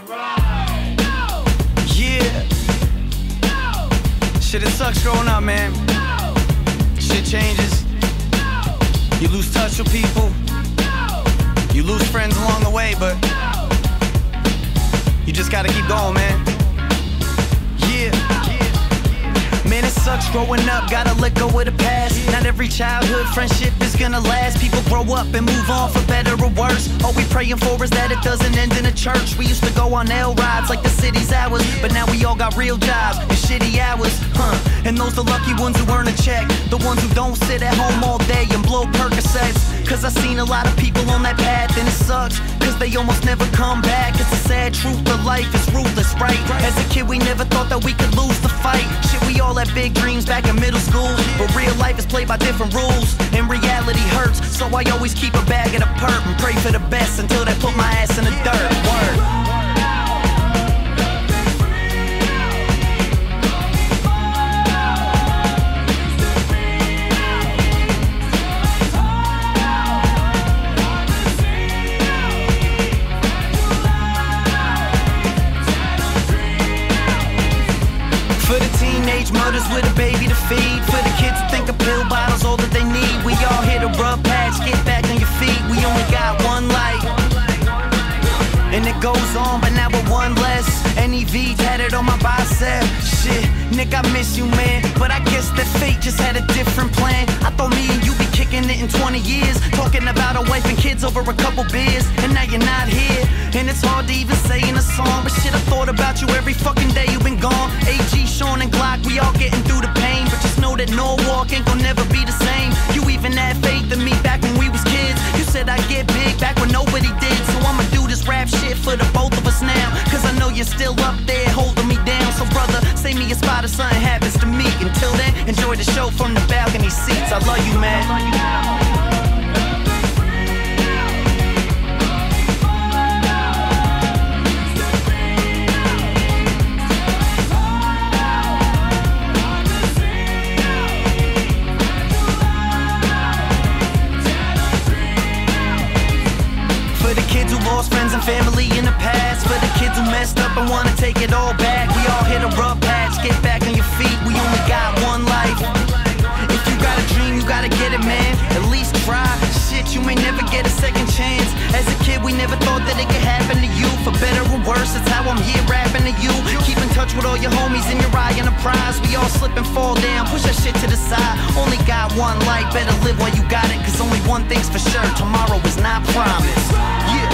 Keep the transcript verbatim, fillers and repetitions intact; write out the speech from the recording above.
Yeah. Shit, it sucks growing up, man. Shit changes. You lose touch with people. You lose friends along the way, but you just gotta keep going, man. Yeah. Man, it sucks growing up, gotta let go of the past. Not every childhood friendship is gonna last. People grow up and move on for better or worse. All we praying for is that it doesn't end in a church. We used to go on L rides like the city's ours, but now we all got real jobs and shitty hours, huh? And those the lucky ones who earn a check, the ones who don't sit at home all day and blow Percocets. Cause I seen a lot of people on that path and it sucks, cause they almost never come back. It's a sad truth, but life is ruthless, right? As a kid we never thought that we could lose the fight. Shit, we all had big dreams back in middle school, but real life is played by different rules, and reality hurts. So I always keep a bag of the perp and pray for the best until they put my ass in the dirt. Word. For the teenage mothers with a baby to feed, for the kids who think a pill bottle's all that they need. We all hit a rough patch, get back on your feet. We only got one life, and it goes on, but now we're one less. N E V tatted on my bicep. Shit, Nick, I miss you, man, but I guess that fate just had a different plan. I thought me and you be kicking it in twenty years, talking about a wife and kids over a couple beers, and now you're not here. And it's hard to even say in a song, but shit, I thought about you every fucking day you've been gone. A G, Sean, and Glock, we all getting through the pain, but just know that Norwalk ain't gon' never be the same. You even had faith in me back when we was kids. You said I'd get big back when nobody did, so I'ma do this rap shit for the both of us now, cause I know you're still up there holding me down. So brother, save me a spot if something happens to me. Until then, enjoy the show from the balcony seats. I love you, man. Lost friends and family in the past, for the kids who messed up and wanna take it all back. We all hit a rough patch, get back on your feet. We only got one life. If you got a dream, you gotta get it, man. At least try. Shit, you may never get a second chance. As a kid, we never thought that it could happen to you. For better or worse, that's how I'm here rapping to you. Keep in touch with all your homies in your eye and a prize. We all slip and fall down, push that shit to the side. Only got one life, better live while you got it, cause only one thing's for sure, tomorrow is not promised. Yeah.